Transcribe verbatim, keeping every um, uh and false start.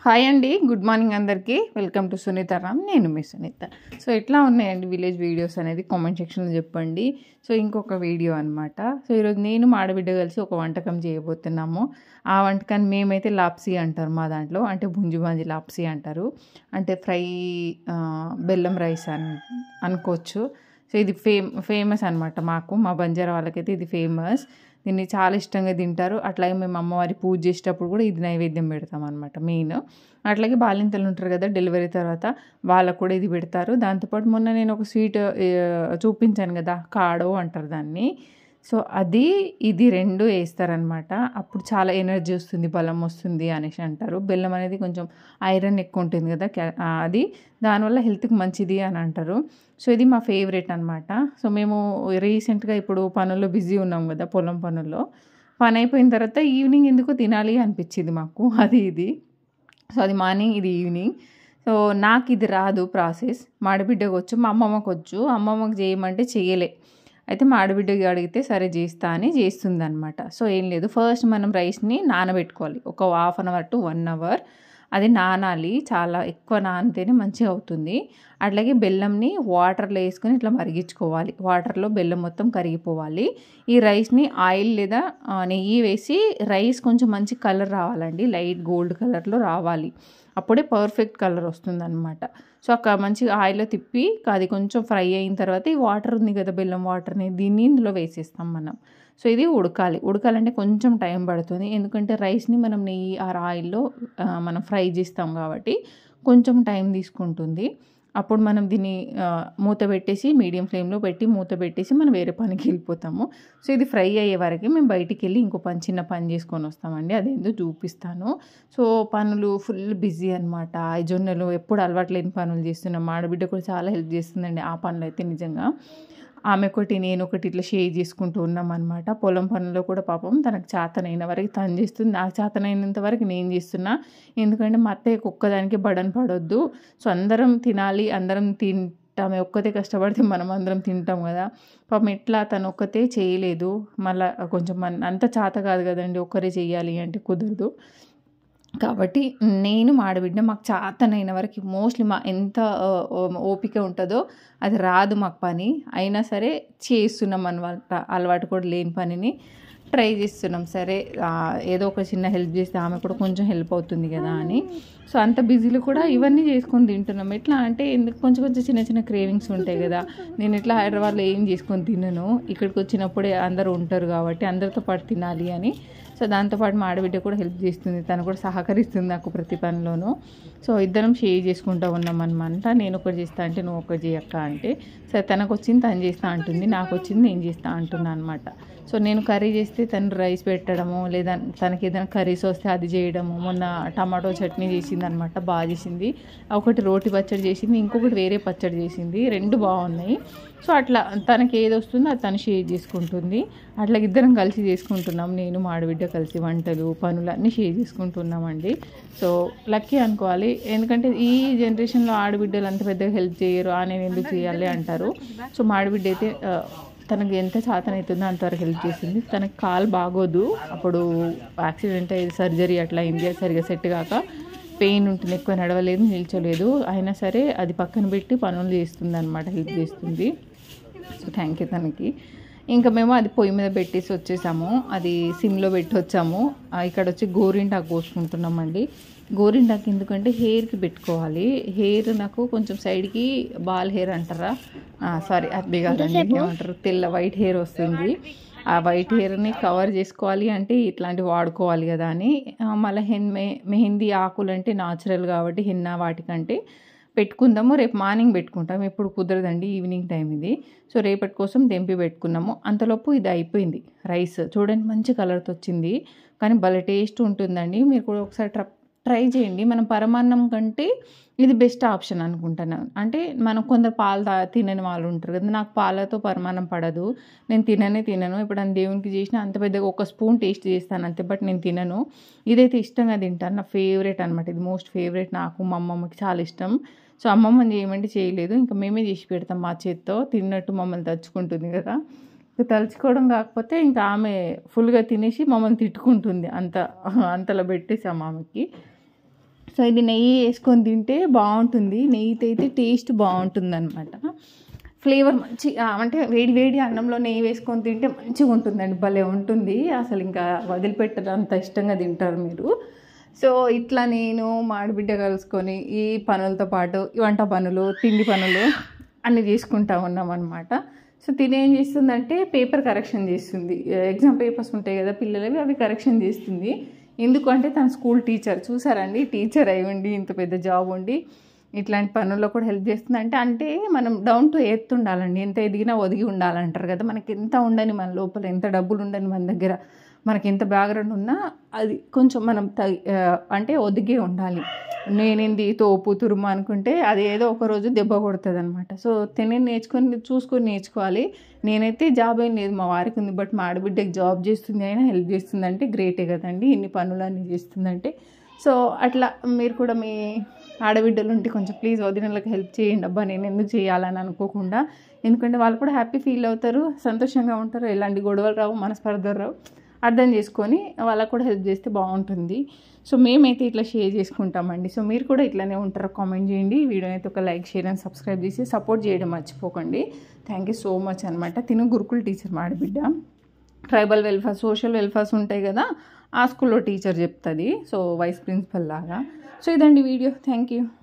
Hi అండి, good morning అందరికీ. Welcome to Sunitha Ram. నేను మీ సునీత. సో ఎట్లా ఉన్నాయండి విలేజ్ వీడియోస్ అనేది కామెంట్ సెక్షన్లో చెప్పండి. సో ఇంకొక వీడియో అనమాట. సో ఈరోజు నేను మా ఆడబిడ్డ కలిసి ఒక వంటకం చేయబోతున్నాము. ఆ వంటకాన్ని మేమైతే లాప్సీ అంటారు మా దాంట్లో, అంటే బుంజుబాంజి లాప్సీ అంటారు. అంటే ఫ్రై బెల్లం రైస్ అని అనుకోవచ్చు. సో ఇది ఫేమ్ ఫేమస్ అనమాట. మాకు మా బంజారా వాళ్ళకైతే ఇది ఫేమస్. దీన్ని చాలా ఇష్టంగా తింటారు. అట్లాగే మేము అమ్మవారి పూజ చేసేటప్పుడు కూడా ఇది నైవేద్యం పెడతాం అనమాట మెయిన్. అట్లాగే బాలింతలు ఉంటారు కదా డెలివరీ తర్వాత, వాళ్ళకు కూడా ఇది పెడతారు. దాంతోపాటు మొన్న నేను ఒక స్వీట్ చూపించాను కదా, కాడో అంటారు దాన్ని. సో అది ఇది రెండు వేస్తారనమాట. అప్పుడు చాలా ఎనర్జీ వస్తుంది, బలం వస్తుంది అనేసి అంటారు. బెల్లం అనేది కొంచెం ఐరన్ ఎక్కువ ఉంటుంది కదా, అది దానివల్ల హెల్త్కి మంచిది అని అంటారు. సో ఇది మా ఫేవరెట్ అనమాట. సో మేము రీసెంట్గా ఇప్పుడు పనుల్లో బిజీ ఉన్నాం కదా, పొలం పనుల్లో. పని అయిపోయిన తర్వాత ఈవినింగ్ ఎందుకు తినాలి అనిపించింది మాకు, అది ఇది. సో అది మార్నింగ్, ఇది ఈవినింగ్. సో నాకు ఇది రాదు ప్రాసెస్, మా ఆడబిడ్డకు వచ్చు, మా అమ్మమ్మకు వచ్చు. అమ్మమ్మకు చేయమంటే చేయలే. అయితే మా ఆడబిడ్డకి అడిగితే సరే చేస్తా అని చేస్తుంది అనమాట. సో ఏం లేదు, ఫస్ట్ మనం రైస్ని నానబెట్టుకోవాలి ఒక half an hour to one hour. అది నానాలి, చాలా ఎక్కువ నానితేనే మంచిగా అవుతుంది. అట్లాగే బెల్లంని వాటర్లో వేసుకొని ఇట్లా మరిగించుకోవాలి. వాటర్లో బెల్లం మొత్తం కరిగిపోవాలి. ఈ రైస్ని ఆయిల్ లేదా నెయ్యి వేసి రైస్ కొంచెం మంచి కలర్ రావాలండి, లైట్ గోల్డ్ కలర్లో రావాలి. అప్పుడే పర్ఫెక్ట్ కలర్ వస్తుంది అనమాట. సో అక్కడ మంచిగా ఆయిల్లో తిప్పి అది కొంచెం ఫ్రై అయిన తర్వాత ఈ వాటర్ ఉంది కదా, బెల్లం వాటర్ని, దీన్ని ఇందులో వేసేస్తాం మనం. సో ఇది ఉడకాలి. ఉడకాలంటే కొంచెం టైం పడుతుంది, ఎందుకంటే రైస్ని మనం నెయ్యి ఆ ఆయిల్లో మనం ఫ్రై చేస్తాం కాబట్టి కొంచెం టైం తీసుకుంటుంది. అప్పుడు మనం దీన్ని మూత పెట్టేసి మీడియం ఫ్లేమ్లో పెట్టి మూత పెట్టేసి మనం వేరే పనికి వెళ్ళిపోతాము. సో ఇది ఫ్రై అయ్యే వరకు మేము బయటికి వెళ్ళి ఇంకో పని, చిన్న పని చేసుకొని వస్తామండి. అదేందో చూపిస్తాను. సో పనులు ఫుల్ బిజీ అనమాట. ఈ జొన్నలు ఎప్పుడు అలవాటు లేని పనులు చేస్తున్నాం. మా ఆడబిడ్డ కూడా చాలా హెల్ప్ చేస్తుందండి ఆ పనులు అయితే నిజంగా. ఆమె ఒకటి నేను ఒకటి ఇట్లా షేర్ చేసుకుంటూ ఉన్నాం అనమాట. పొలం పనుల్లో కూడా పాపం తనకు చేతనైన వరకు తను చేస్తుంది, నాకు చేతనైనంత వరకు నేను చేస్తున్నా. ఎందుకంటే మా అత్తయ్యకు ఒక్కదానికి బడన్ పడొద్దు. సో అందరం తినాలి, అందరం తింటాం. ఒక్కతే కష్టపడితే మనం అందరం తింటాం కదా. పాపం ఎట్లా తను ఒక్కతే చేయలేదు, మళ్ళీ కొంచెం మన అంత చేత కాదు కదండి ఒక్కరే చెయ్యాలి అంటే కుదరదు. కాబట్టి నేను మా ఆడబిడ్డ మాకు చేతనైన వరకు మోస్ట్లీ మా ఎంత ఓపిక ఉంటుందో అది రాదు మాకు పని, అయినా సరే చేస్తున్నాం అనమాట. అలవాటు కూడా లేని పనిని ట్రై చేస్తున్నాం. సరే ఏదో ఒక చిన్న హెల్ప్ చేస్తే ఆమె కూడా కొంచెం హెల్ప్ అవుతుంది కదా అని. సో అంత బిజీలో కూడా ఇవన్నీ చేసుకొని తింటున్నాం. ఎట్లా అంటే ఎందుకు కొంచెం కొంచెం చిన్న చిన్న క్రేవింగ్స్ ఉంటాయి కదా. నేను ఇట్లా హైదరాబాద్లో ఏం చేసుకొని తినను, ఇక్కడికి వచ్చినప్పుడే అందరూ ఉంటారు కాబట్టి అందరితో పాటు తినాలి అని. సో దాంతోపాటు మా ఆడబిడ్డ కూడా హెల్ప్ చేస్తుంది, తను కూడా సహకరిస్తుంది నాకు ప్రతి పనిలోనూ. సో ఇద్దరం షేర్ చేసుకుంటూ ఉన్నాం అనమాట. నేను ఒకటి చేస్తా అంటే నువ్వు ఒకటి చేయక్క అంటే, సరే తనకు వచ్చింది తను చేస్తా అంటుంది, నాకు వచ్చింది నేను చేస్తా అంటున్నాను అనమాట. సో నేను కర్రీ చేస్తే తను రైస్ పెట్టడము, లేదా తనకి ఏదైనా కర్రీస్ వస్తే అది చేయడము. మొన్న టమాటో చట్నీ చేసింది అనమాట, బాగా చేసింది. ఒకటి రోటి పచ్చడి చేసింది, ఇంకొకటి వేరే పచ్చడి చేసింది, రెండు బాగున్నాయి. సో అట్లా తనకి ఏది వస్తుందో అది తను షేర్ చేసుకుంటుంది. అట్లా ఇద్దరం కలిసి చేసుకుంటున్నాం, నేను మా ఆడబిడ్డ కలిసి వంటలు పనులు అన్నీ షేర్ చేసుకుంటున్నామండి. సో లక్కీ అనుకోవాలి, ఎందుకంటే ఈ జనరేషన్లో ఆడబిడ్డలు అంత పెద్దగా హెల్ప్ చేయరు, ఆ నేను ఎందుకు చేయాలి అంటారు. సో మా ఆడబిడ్డ అయితే తనకు ఎంత చేతన అవుతుందో అంతవరకు హెల్ప్ చేసింది. తనకు కాలు బాగోదు, అప్పుడు యాక్సిడెంట్ అయ్యేది, సర్జరీ అట్లా అయింది, సరిగా సెట్ కాక పెయిన్ ఉంటుంది, ఎక్కువ నడవలేదు, నిల్చోలేదు. అయినా సరే అది పక్కన పెట్టి పనులు చేస్తుంది అనమాట, హెల్ప్ చేస్తుంది. సో థ్యాంక్ యూ తనకి. ఇంకా మేము అది పొయ్యి మీద పెట్టేసి వచ్చేసాము, అది సిమ్లో పెట్టి వచ్చాము. ఇక్కడ వచ్చి గోరింటాకు కోసుకుంటున్నామండి. గోరింటాకు ఎందుకంటే హెయిర్కి పెట్టుకోవాలి. హెయిర్ నాకు కొంచెం సైడ్కి బాల్ హెయిర్ అంటారా, సారీ అది కాదండి, ఏమంటారు, తెల్ల వైట్ హెయిర్ వస్తుంది. ఆ వైట్ హెయిర్ని కవర్ చేసుకోవాలి అంటే ఇట్లాంటివి వాడుకోవాలి కదా అని. మళ్ళీ హెన్ మె మెహందీ ఆకులు అంటే న్యాచురల్ కాబట్టి హెన్నా వాటికంటే పెట్టుకుందాము, రేపు మార్నింగ్ పెట్టుకుంటాము, ఇప్పుడు కుదరదండి, ఈవినింగ్ టైం ఇది. సో రేపటి కోసం తెంపి పెట్టుకున్నాము. అంతలోపు ఇది అయిపోయింది. రైస్ చూడండి మంచి కలర్తో వచ్చింది, కానీ భలే టేస్ట్ ఉంటుందండి. మీరు కూడా ఒకసారి ట్ర ట్రై చేయండి. మనం పరమాన్నం కంటే ఇది బెస్ట్ ఆప్షన్ అనుకుంటున్నాను. అంటే మనం కొందరు పాలు తా తినని వాళ్ళు ఉంటారు కదా, నాకు పాలతో పరమాన్నం పడదు, నేను తిననే తినను. ఇప్పుడు అని దేవునికి చేసిన అంత పెద్దగా ఒక స్పూన్ టేస్ట్ చేస్తాను అంతే, బట్ నేను తినను. ఇదైతే ఇష్టంగా తింటాను, నా ఫేవరెట్ అనమాట. ఇది మోస్ట్ ఫేవరెట్ నాకు, మా అమ్మమ్మకి చాలా ఇష్టం. సో అమ్మమ్మని చేయమంటే చేయలేదు, ఇంకా మేమే చేసి పెడతాం మా చేత్తో, తిన్నట్టు మమ్మల్ని తలుచుకుంటుంది కదా. తలుచుకోవడం కాకపోతే ఇంకా ఆమె ఫుల్గా తినేసి మమ్మల్ని తిట్టుకుంటుంది, అంత అంతలో పెట్టేసాము ఆమెకి. సో ఇది నెయ్యి వేసుకొని తింటే బాగుంటుంది, నెయ్యితో అయితే టేస్ట్ బాగుంటుంది అనమాట. ఫ్లేవర్ మంచి అంటే వేడి వేడి అన్నంలో నెయ్యి వేసుకొని తింటే మంచిగా ఉంటుందండి, భలే ఉంటుంది అసలు. ఇంకా వదిలిపెట్టరు, అంత ఇష్టంగా తింటారు మీరు. సో ఇట్లా నేను మా ఆడబిడ్డ కలుసుకొని ఈ పనులతో పాటు ఈ వంట పనులు, తిండి పనులు అన్నీ చేసుకుంటా ఉన్నాం అనమాట. సో తిని ఏం చేస్తుందంటే పేపర్ కరెక్షన్ చేస్తుంది, ఎగ్జామ్ పేపర్స్ ఉంటాయి కదా పిల్లలవి, అవి కరెక్షన్ చేస్తుంది. ఎందుకంటే తన స్కూల్ టీచర్, చూసారండి టీచర్ అయి ఉండి ఇంత పెద్ద జాబ్ ఉండి ఇట్లాంటి పనుల్లో కూడా హెల్ప్ చేస్తుంది. అంటే అంటే మనం డౌన్ టు ఎర్త్ ఉండాలండి, ఎంత ఎదిగినా ఒదిగి ఉండాలంటారు కదా. మనకి ఎంత ఉండని మన లోపల, ఎంత డబ్బులు ఉండని మన దగ్గర, మనకి ఎంత బ్యాక్గ్రౌండ్ ఉన్నా అది కొంచెం మనం తగి అంటే ఒదిగే ఉండాలి. నేనేంది తోపు తురుము అనుకుంటే అది ఏదో ఒక రోజు దెబ్బ కొడుతుంది అనమాట. సో తిని నేర్చుకొని చూసుకొని నేర్చుకోవాలి. నేనైతే జాబ్ ఏం లేదు, మా వారికి ఉంది, బట్ మా ఆడబిడ్డకి జాబ్ చేస్తుంది అయినా హెల్ప్ చేస్తుందంటే గ్రేటే కదండి, ఇన్ని పనులన్నీ చేస్తుందంటే. సో అట్లా మీరు కూడా మీ ఆడబిడ్డలు ఉంటే కొంచెం ప్లీజ్ వదినలకు హెల్ప్ చేయండి. అబ్బా నేను ఎందుకు చేయాలని అనుకోకుండా, ఎందుకంటే వాళ్ళు కూడా హ్యాపీ ఫీల్ అవుతారు, సంతోషంగా ఉంటారు, ఎలాంటి గొడవలు రావు, మనస్పర్ధలు రావు. అర్థం చేసుకొని వాళ్ళకు కూడా హెల్ప్ చేస్తే బాగుంటుంది. సో మేమైతే ఇట్లా షేర్ చేసుకుంటామండి. సో మీరు కూడా ఇట్లానే ఉంటారో కామెంట్ చేయండి. వీడియోని అయితే ఒక లైక్, షేర్ అండ్ సబ్స్క్రైబ్ చేసి సపోర్ట్ చేయడం మర్చిపోకండి. థ్యాంక్ యూ సో మచ్ అనమాట. తిను గురుకుల్ టీచర్ మా ఆడబిడ్డ, ట్రైబల్ వెల్ఫేర్, సోషల్ వెల్ఫేర్స్ ఉంటాయి కదా ఆ స్కూల్లో టీచర్ చెప్తుంది, సో వైస్ ప్రిన్సిపల్ లాగా. సో ఇదండి వీడియో, థ్యాంక్ యూ.